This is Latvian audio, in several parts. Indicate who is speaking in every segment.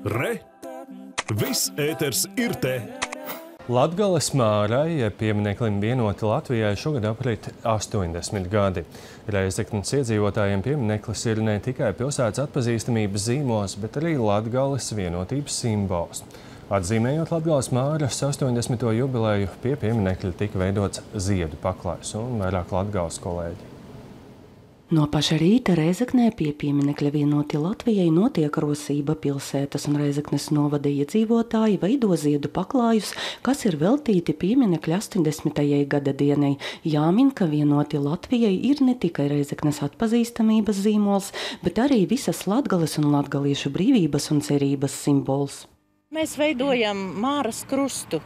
Speaker 1: Re! Viss ēters ir te!
Speaker 2: Latgales Mārai piemineklim vienoti Latvijai šogad aprit 80 gadi. Reizeknes iedzīvotājiem piemineklis ir ne tikai pilsētas atpazīstamības zīmols, bet arī Latgales vienotības simbols. Atzīmējot Latgales Māras 80. jubileju, pie pieminekļa tika veidots ziedu paklājs un vairāk Latgales kolēģi.
Speaker 3: No paša rīta Reizeknē pie pieminekļa vienoti Latvijai notiek rosība. Pilsētas un Reizeknes novada iedzīvotāji veido ziedu paklājus, kas ir veltīti pieminekļa 80. gada dienai. Jāmin, ka vienoti Latvijai ir ne tikai Reizeknes atpazīstamības zīmols, bet arī visas Latgales un latgaliešu brīvības un cerības simbols.
Speaker 4: Mēs veidojam Māras krustu.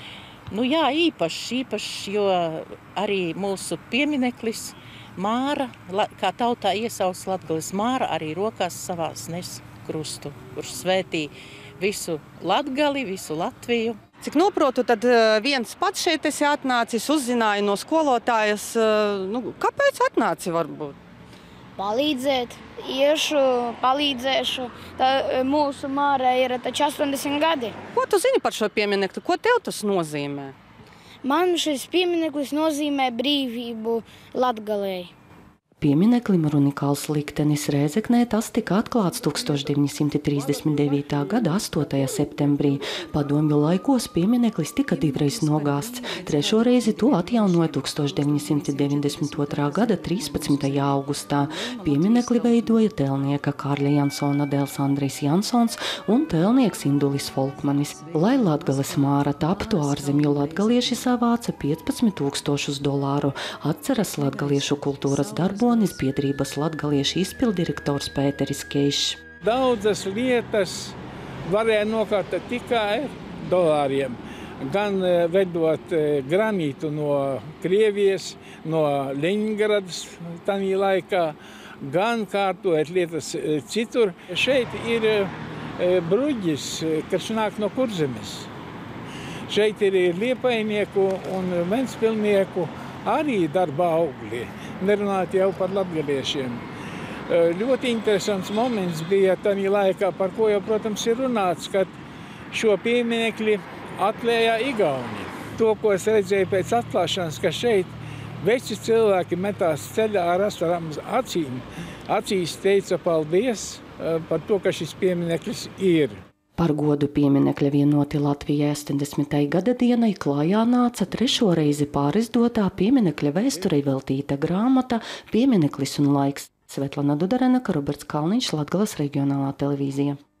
Speaker 4: Īpašs, jo arī mūsu piemineklis Māra, kā tautā iesauc Latgales Māra, arī rokās savās nes krustu, kurš svētī visu Latgali, visu Latviju.
Speaker 5: Cik noprotu, tad viens pats šeit esi atnācis, uzzināja no skolotājas, kāpēc atnāci varbūt?
Speaker 6: Palīdzēt, palīdzēšu. Mūsu Mārai ir taču 80 gadi.
Speaker 5: Ko tu zini par šo pieminekli? Ko tev tas nozīmē?
Speaker 6: Man šis piemineklis nozīmē brīvību Latgalei.
Speaker 3: Piemineklim ir unikāls liktenis Reizeknē. Tas tika atklāts 1939. gada 8. septembrī. Padomju laikos piemineklis tika divreiz nogāsts. Trešo reizi to atjaunoja 1992. gada 13. augustā. Pieminekli veidoja tēlnieka Kārļa Jansona dēls Andrijs Jansons un tēlnieks Indulis Folkmanis. Lai Latgales Māra taptu, ārzemju latgalieši savāca $15,000. Atceras latgaliešu kultūras darbu biedrības latgaliešu izpildirektors Pēteris Keišs.
Speaker 7: Daudzas lietas varēja nokārtot tikai dolāriem. Gan vedot granītu no Krievijas, no Ļeņingradas tanī laikā, gan kārtojot lietas citur. Šeit ir bruģis, kas nāk no Kurzemes. Šeit ir liepainieku un ventspilnieku arī darba augļi. Nerunāt jau par latgaliešiem. Ļoti interesants moments bija tādā laikā, par ko jau, protams, ir runāts, kad šo pieminekli atklāja Igauni. To, ko es redzēju pēc atklāšanas, ka šeit veci cilvēki metās ceļā ar asarām acīm. Acīs teica paldies par to, ka šis piemineklis ir.
Speaker 3: Par godu pieminekļa vienoti Latvijai 80. gada dienai klājā nāca trešo reizi pārizdotā pieminekļa vēsturei veltīta grāmata Piemineklis un laiks. Svetlana Dudarenaka, Roberts Kalniņš, Latgales reģionālā televīzija.